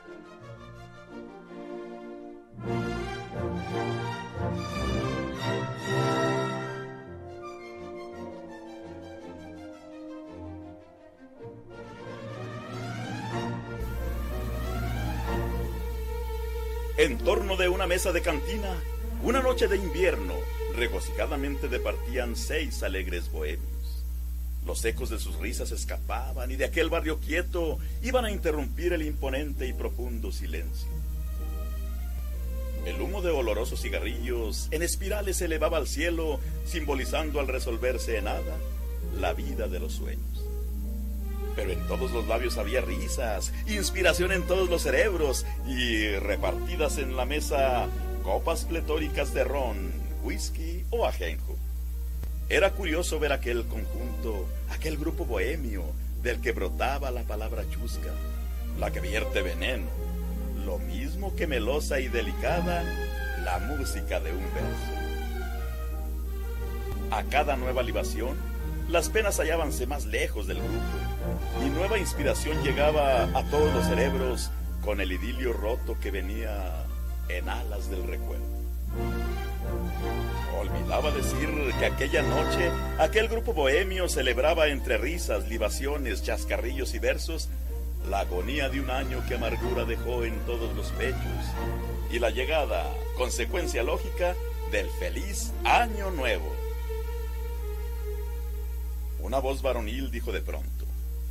En torno de una mesa de cantina, una noche de invierno, regocijadamente departían 6 alegres bohemios. Los ecos de sus risas escapaban y de aquel barrio quieto iban a interrumpir el imponente y profundo silencio. El humo de olorosos cigarrillos en espirales se elevaba al cielo, simbolizando al resolverse en nada la vida de los sueños. Pero en todos los labios había risas, inspiración en todos los cerebros y repartidas en la mesa copas pletóricas de ron, whisky o ajenjo. Era curioso ver aquel conjunto, aquel grupo bohemio del que brotaba la palabra chusca, la que vierte veneno, lo mismo que melosa y delicada la música de un verso. A cada nueva libación, las penas hallábanse más lejos del grupo y nueva inspiración llegaba a todos los cerebros con el idilio roto que venía en alas del recuerdo. Olvidaba decir que aquella noche aquel grupo bohemio celebraba entre risas, libaciones, chascarrillos y versos la agonía de un año que amargura dejó en todos los pechos y la llegada, consecuencia lógica, del feliz año nuevo. Una voz varonil dijo de pronto: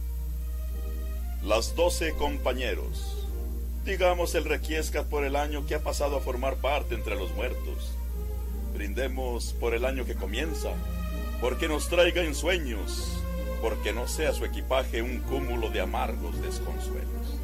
las 12 compañeros, digamos el requiescat por el año que ha pasado a formar parte entre los muertos. Brindemos por el año que comienza, porque nos traiga ensueños, porque no sea su equipaje un cúmulo de amargos desconsuelos.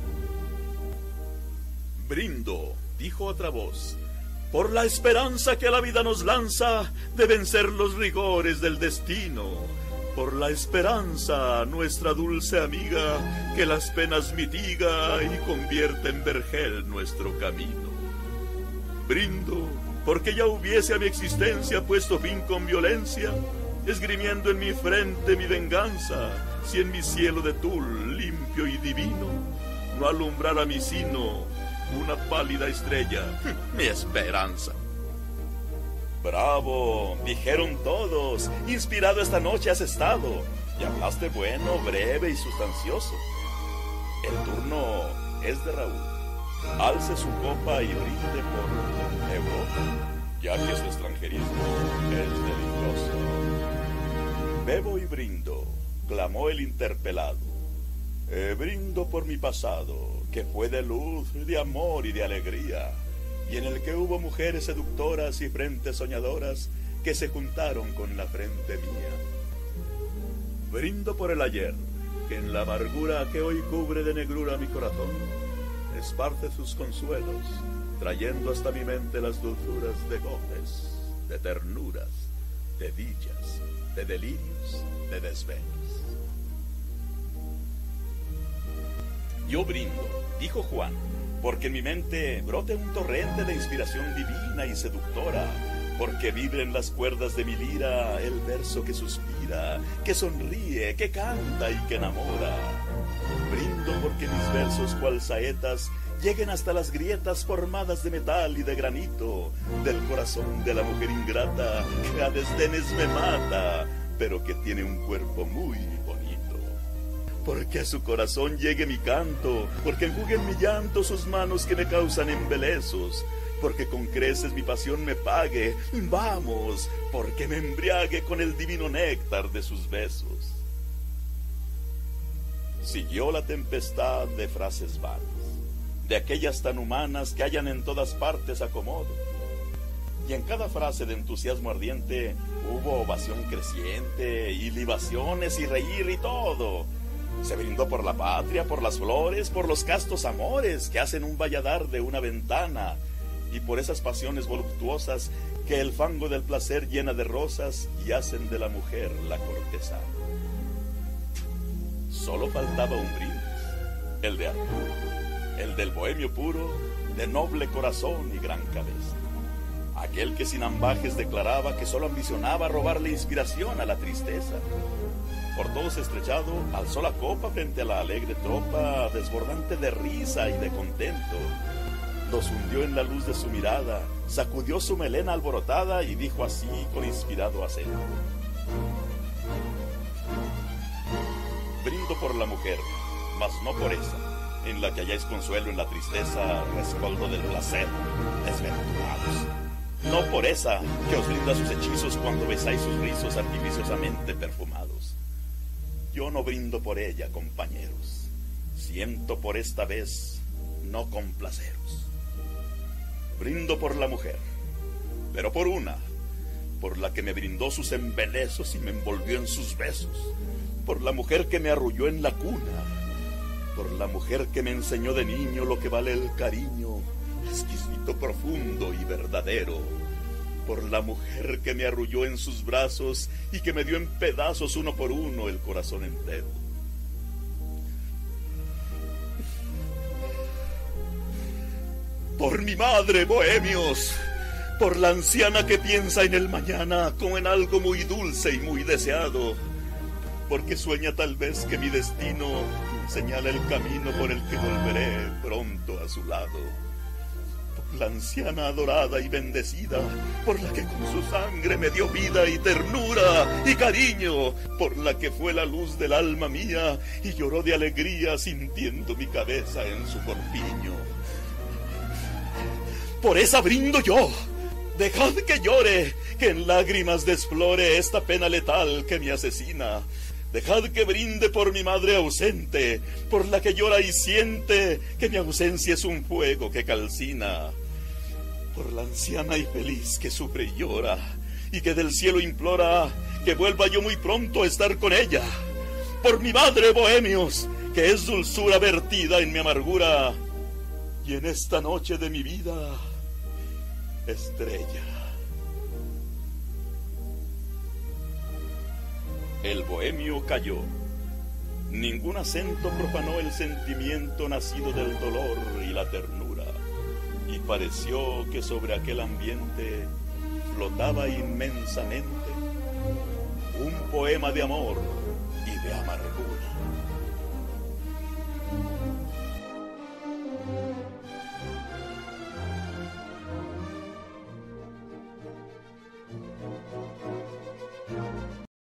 Brindo, dijo otra voz, por la esperanza que la vida nos lanza de vencer los rigores del destino, por la esperanza, nuestra dulce amiga, que las penas mitiga y convierte en vergel nuestro camino. Brindo porque ya hubiese a mi existencia puesto fin con violencia, esgrimiendo en mi frente mi venganza, si en mi cielo de tul limpio y divino no alumbrara mi sino una pálida estrella, mi esperanza. Bravo, dijeron todos, inspirado esta noche has estado, y hablaste bueno, breve y sustancioso. El turno es de Raúl. Alce su copa y brinde por Europa, ya que su extranjerismo es delicioso. Bebo y brindo, clamó el interpelado. Brindo por mi pasado, que fue de luz, de amor y de alegría, y en el que hubo mujeres seductoras y frentes soñadoras que se juntaron con la frente mía. Brindo por el ayer, que en la amargura que hoy cubre de negrura mi corazón, esparce sus consuelos, trayendo hasta mi mente las dulzuras de goces, de ternuras, de dichas, de delirios, de desvelos. Yo brindo, dijo Juan, porque en mi mente brote un torrente de inspiración divina y seductora, porque vibre en las cuerdas de mi lira el verso que suspira, que sonríe, que canta y que enamora. Brindo porque mis versos cual saetas lleguen hasta las grietas formadas de metal y de granito del corazón de la mujer ingrata que a desdenes me mata, pero que tiene un cuerpo muy bonito. Porque a su corazón llegue mi canto, porque enjuguen mi llanto sus manos que me causan embelezos, porque con creces mi pasión me pague, vamos, porque me embriague con el divino néctar de sus besos. Siguió la tempestad de frases vanas, de aquellas tan humanas que hallan en todas partes acomodo. Y en cada frase de entusiasmo ardiente hubo ovación creciente, y libaciones y reír y todo. Se brindó por la patria, por las flores, por los castos amores que hacen un valladar de una ventana, y por esas pasiones voluptuosas que el fango del placer llena de rosas y hacen de la mujer la cortesana. Solo faltaba un brindis, el de Arturo, el del bohemio puro, de noble corazón y gran cabeza. Aquel que sin ambajes declaraba que solo ambicionaba robarle inspiración a la tristeza. por todos estrechado, alzó la copa frente a la alegre tropa, desbordante de risa y de contento. Los hundió en la luz de su mirada, sacudió su melena alborotada y dijo así con inspirado acento: brindo por la mujer, mas no por esa, en la que halláis consuelo en la tristeza, rescoldo del placer, desventurados. No por esa que os brinda sus hechizos cuando besáis sus rizos artificiosamente perfumados. Yo no brindo por ella, compañeros. Siento por esta vez no complaceros. Brindo por la mujer, pero por una, por la que me brindó sus embelezos y me envolvió en sus besos, por la mujer que me arrulló en la cuna, por la mujer que me enseñó de niño lo que vale el cariño, exquisito, profundo y verdadero, por la mujer que me arrulló en sus brazos y que me dio en pedazos uno por uno el corazón entero. Por mi madre, bohemios, por la anciana que piensa en el mañana como en algo muy dulce y muy deseado, porque sueña tal vez que mi destino señala el camino por el que volveré pronto a su lado. Por la anciana adorada y bendecida, por la que con su sangre me dio vida y ternura y cariño, por la que fue la luz del alma mía y lloró de alegría sintiendo mi cabeza en su corpiño. Por esa brindo yo. Dejad que llore, que en lágrimas desflore esta pena letal que me asesina. Dejad que brinde por mi madre ausente, por la que llora y siente que mi ausencia es un fuego que calcina. Por la anciana y feliz que sufre y llora, y que del cielo implora que vuelva yo muy pronto a estar con ella. Por mi madre, bohemios, que es dulzura vertida en mi amargura, y en esta noche de mi vida, estrella. El bohemio calló. Ningún acento profanó el sentimiento nacido del dolor y la ternura, y pareció que sobre aquel ambiente flotaba inmensamente un poema de amor y de amargura.